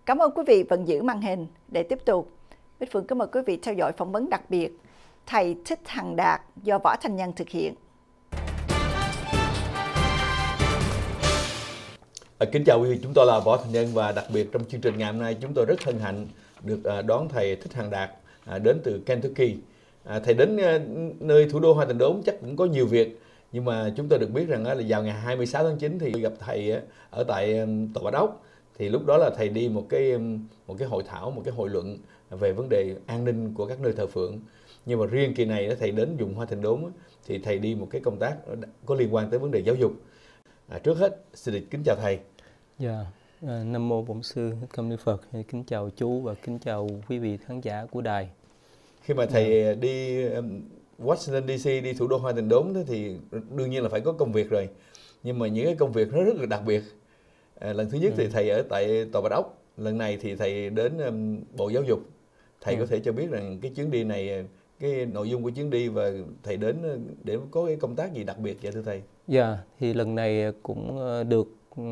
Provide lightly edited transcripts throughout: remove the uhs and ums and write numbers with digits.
Cảm ơn quý vị vẫn giữ màn hình để tiếp tục. Bích Phượng kính mời quý vị theo dõi phỏng vấn đặc biệt Thầy Thích Hằng Đạt do Võ Thành Nhân thực hiện. Kính chào quý vị, chúng tôi là Võ Thành Nhân và đặc biệt trong chương trình ngày hôm nay chúng tôi rất hân hạnh được đón thầy Thích Hằng Đạt đến từ Kentucky. Thầy đến nơi thủ đô Hoa Tịnh Đốn chắc cũng có nhiều việc, nhưng mà chúng tôi được biết rằng là vào ngày 26 tháng 9 thì gặp thầy ở tại Tòa Bạch Ốc. Thì lúc đó là thầy đi một cái hội thảo, một cái hội luận về vấn đề an ninh của các nơi thờ phượng. Nhưng mà riêng kỳ này thầy đến vùng Hoa Tịnh Đốn thì thầy đi một cái công tác có liên quan tới vấn đề giáo dục. Trước hết xin được kính chào thầy. Dạ, Nam mô Bổn Sư Thích Ca Mâu Ni Phật. Kính chào chú và kính chào quý vị khán giả của đài. Khi mà thầy đi Washington DC, đi thủ đô Hoa Tịnh Đốn thì đương nhiên là phải có công việc rồi. Nhưng mà những cái công việc nó rất là đặc biệt. Lần thứ nhất thì thầy ở tại Tòa Bạch Ốc, lần này thì thầy đến Bộ Giáo dục. Thầy có thể cho biết rằng cái chuyến đi này, cái nội dung của chuyến đi và thầy đến để có cái công tác gì đặc biệt vậy thưa thầy? Dạ, thì lần này cũng được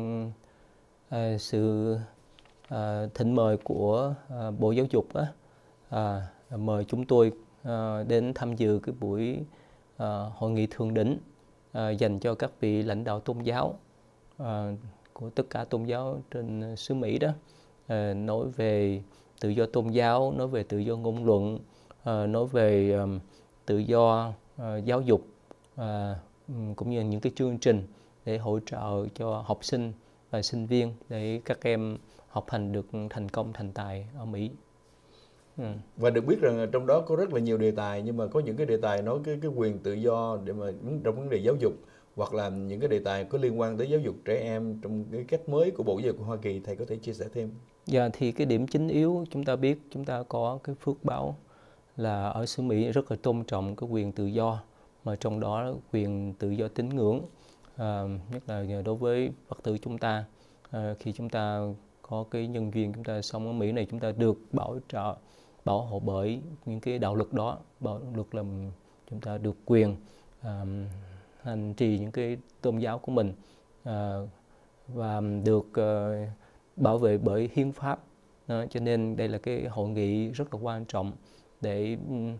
sự thỉnh mời của Bộ Giáo dục mời chúng tôi đến tham dự cái buổi hội nghị thượng đỉnh dành cho các vị lãnh đạo tôn giáo của tất cả tôn giáo trên xứ Mỹ đó, nói về tự do tôn giáo, nói về tự do ngôn luận, nói về tự do giáo dục, cũng như những cái chương trình để hỗ trợ cho học sinh và sinh viên để các em học hành được thành công thành tài ở Mỹ. Và được biết rằng trong đó có rất là nhiều đề tài, nhưng mà có những cái đề tài nói cái quyền tự do để mà trong vấn đề giáo dục, hoặc là những cái đề tài có liên quan tới giáo dục trẻ em trong cái cách mới của Bộ Giáo dục của Hoa Kỳ, thầy có thể chia sẻ thêm? Dạ, thì cái điểm chính yếu chúng ta biết, chúng ta có cái phước báo là ở xứ Mỹ rất là tôn trọng cái quyền tự do, mà trong đó quyền tự do tín ngưỡng, nhất là đối với Phật tử chúng ta. Khi chúng ta có cái nhân duyên chúng ta sống ở Mỹ này, chúng ta được bảo hộ bởi những cái đạo luật đó. Đạo luật là chúng ta được quyền hành trì những cái tôn giáo của mình, và được bảo vệ bởi hiến pháp. Cho nên đây là cái hội nghị rất là quan trọng để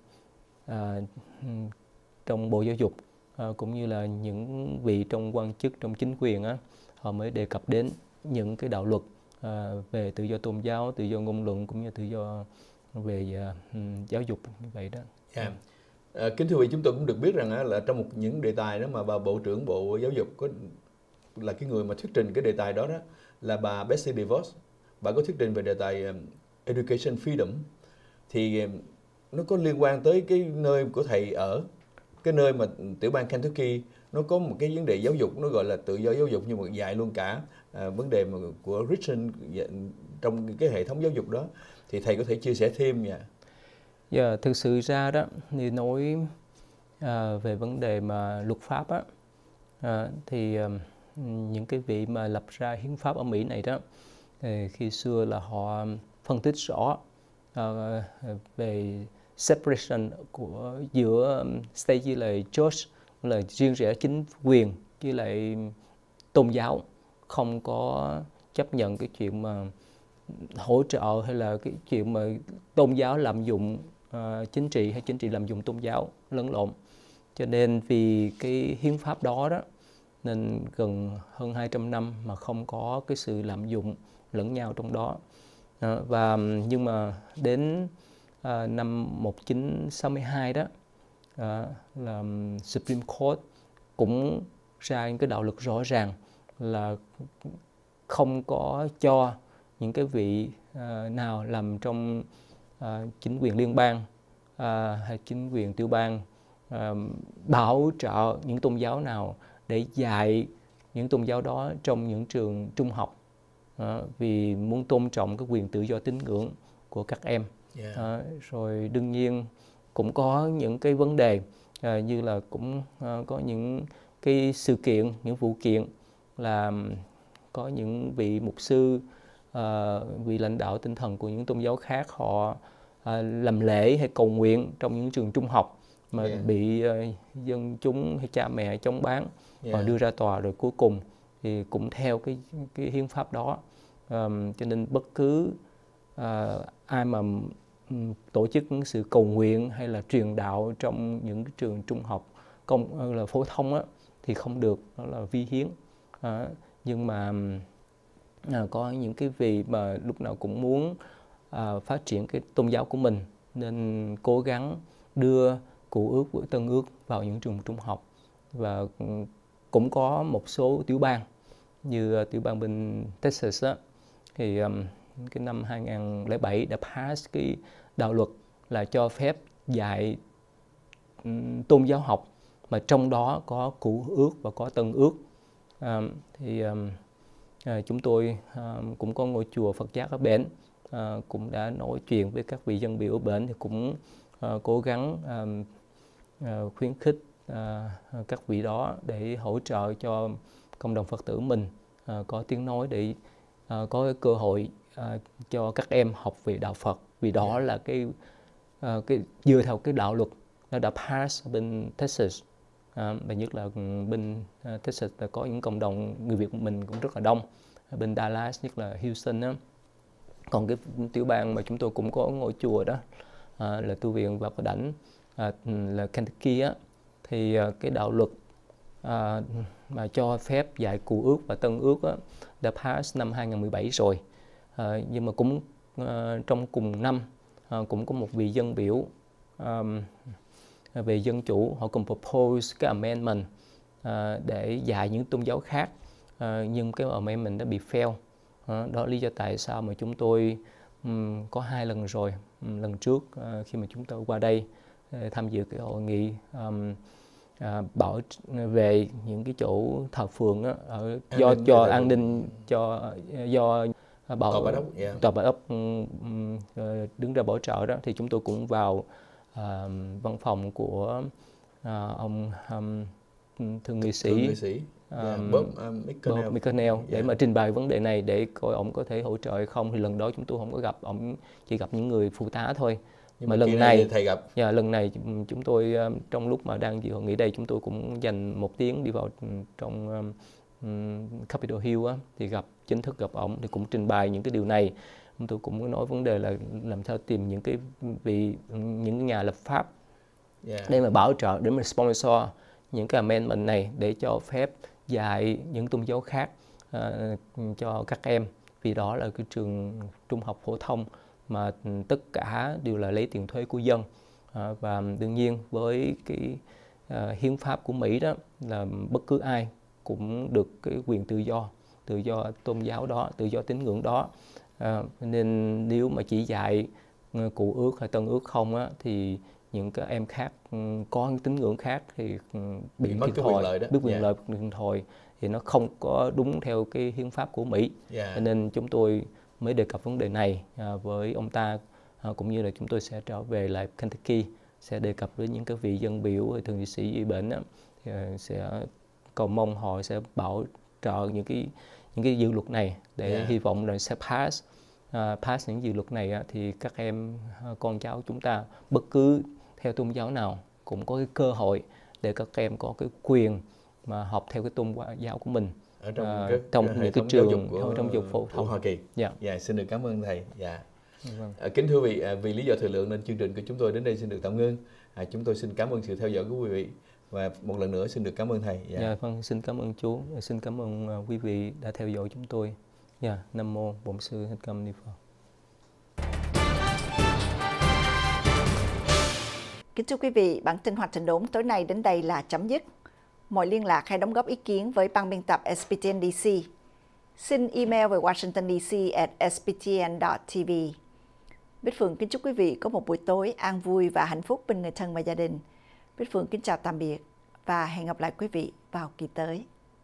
trong Bộ Giáo dục cũng như là những vị trong quan chức trong chính quyền họ mới đề cập đến những cái đạo luật về tự do tôn giáo, tự do ngôn luận cũng như tự do về giáo dục như vậy đó. Kính thưa quý vị, chúng tôi cũng được biết rằng là trong những đề tài đó mà bà Bộ trưởng Bộ Giáo dục là cái người mà thuyết trình cái đề tài đó là bà Betsy DeVos. Bà có thuyết trình về đề tài Education Freedom, thì nó có liên quan tới cái nơi của thầy ở, cái nơi mà tiểu bang Kentucky nó có một cái vấn đề giáo dục, nó gọi là tự do giáo dục, nhưng mà dạy luôn cả vấn đề mà của Christian trong cái hệ thống giáo dục đó, thì thầy có thể chia sẻ thêm nha. Dạ, thực sự ra đó thì nói về vấn đề mà luật pháp thì những cái vị mà lập ra hiến pháp ở Mỹ này đó, thì khi xưa là họ phân tích rõ về separation của giữa state với lại church, là riêng rẽ chính quyền với lại tôn giáo, không có chấp nhận cái chuyện mà hỗ trợ hay là cái chuyện mà tôn giáo lạm dụng chính trị hay chính trị lạm dụng tôn giáo, lẫn lộn. Cho nên vì cái hiến pháp đó nên gần hơn 200 năm mà không có cái sự lạm dụng lẫn nhau trong đó. Nhưng mà đến năm 1962 đó là Supreme Court cũng ra những cái đạo luật rõ ràng là không có cho những cái vị nào làm trong chính quyền liên bang hay chính quyền tiểu bang bảo trợ những tôn giáo nào để dạy những tôn giáo đó trong những trường trung học, vì muốn tôn trọng cái quyền tự do tín ngưỡng của các em. Rồi đương nhiên cũng có những cái vấn đề như là cũng có những cái sự kiện, những vụ kiện là có những vị mục sư, vị lãnh đạo tinh thần của những tôn giáo khác họ làm lễ hay cầu nguyện trong những trường trung học mà bị dân chúng hay cha mẹ chống bán, họ đưa ra tòa, rồi cuối cùng thì cũng theo cái hiến pháp đó Cho nên bất cứ ai mà tổ chức những sự cầu nguyện hay là truyền đạo trong những cái trường trung học công là phổ thông á, thì không được, đó là vi hiến. Nhưng mà có những cái vị mà lúc nào cũng muốn phát triển cái tôn giáo của mình, nên cố gắng đưa Cựu Ước với Tân Ước vào những trường trung học. Và cũng có một số tiểu bang như tiểu bang bên Texas á, thì cái năm 2007 đã pass cái đạo luật là cho phép dạy tôn giáo học mà trong đó có Cựu Ước và có Tân Ước. Chúng tôi cũng có ngôi chùa Phật giáo ở bển, cũng đã nói chuyện với các vị dân biểu ở bển, thì cũng cố gắng khuyến khích các vị đó để hỗ trợ cho cộng đồng Phật tử mình có tiếng nói, để có cái cơ hội cho các em học về đạo Phật, vì đó là cái dựa theo cái đạo luật nó đã pass bên Texas. Và nhất là bên Texas là có những cộng đồng người Việt của mình cũng rất là đông, bên Dallas nhất là Houston á. Còn cái tiểu bang mà chúng tôi cũng có ngôi chùa đó là tu viện Vào Có Đảnh, là Kentucky á, thì cái đạo luật mà cho phép dạy Cựu Ước và Tân Ước á, đã pass năm 2017 rồi. Nhưng mà cũng trong cùng năm cũng có một vị dân biểu về dân chủ, họ cùng propose cái amendment để dạy những tôn giáo khác, nhưng cái amendment đã bị fail. Đó là lý do tại sao mà chúng tôi có 2 lần rồi. Lần trước khi mà chúng tôi qua đây tham dự cái hội nghị bảo về những cái chỗ thờ phượng á, do cho an ninh, do Tòa Bạch Ốc đứng ra bảo trợ đó, thì chúng tôi cũng vào văn phòng của ông thượng nghị sĩ Bob McConnell để mà trình bày vấn đề này, để coi ông có thể hỗ trợ hay không. Thì lần đó chúng tôi không có gặp ông, chỉ gặp những người phụ tá thôi. Nhưng mà lần này thầy gặp. Lần này chúng tôi trong lúc mà đang dự hội nghị đây, chúng tôi cũng dành 1 tiếng đi vào trong Capitol Hill á, thì chính thức gặp ông, thì cũng trình bày những cái điều này. Tôi cũng nói vấn đề là làm sao tìm những nhà lập pháp để mà bảo trợ, để mà sponsor những cái amendment này để cho phép dạy những tôn giáo khác cho các em, vì đó là cái trường trung học phổ thông mà tất cả đều là lấy tiền thuế của dân. Và đương nhiên với cái hiến pháp của Mỹ đó là bất cứ ai cũng được cái quyền tự do tôn giáo đó, tự do tín ngưỡng đó. Nên nếu mà chỉ dạy Cựu Ước hay Tân Ước không á, thì những cái em khác có tín ngưỡng khác thì bị thiệt thòi, biết quyền lợi thiệt thòi, thì nó không có đúng theo cái hiến pháp của Mỹ. Nên chúng tôi mới đề cập vấn đề này với ông ta, cũng như là chúng tôi sẽ trở về lại Kentucky, sẽ đề cập với những cái vị dân biểu thượng nghị sĩ ủy bển, thì sẽ cầu mong họ sẽ bảo trợ những cái dự luật này, để hy vọng là sẽ pass những dự luật này thì các em con cháu chúng ta bất cứ theo tôn giáo nào cũng có cái cơ hội để các em có cái quyền mà học theo cái tôn giáo của mình ở trong những cái trường trong dục phổ thông Hoa Kỳ. Xin được cảm ơn thầy. Kính thưa vị, vì lý do thời lượng nên chương trình của chúng tôi đến đây xin được tạm ngưng. Chúng tôi xin cảm ơn sự theo dõi của quý vị, và một lần nữa xin được cảm ơn thầy. Vâng, xin cảm ơn chú, xin cảm ơn quý vị đã theo dõi chúng tôi. Nam mô Bổn Sư Thích Ca Mâu Ni Phật. Kính chúc quý vị, bản tin Hoạt Trình Đốn tối nay đến đây là chấm dứt. Mọi liên lạc hay đóng góp ý kiến với ban biên tập SBTN DC, xin email về Washington DC@sbtn.tv. Bích Phượng kính chúc quý vị có một buổi tối an vui và hạnh phúc bên người thân và gia đình. Bích Phượng kính chào tạm biệt và hẹn gặp lại quý vị vào kỳ tới.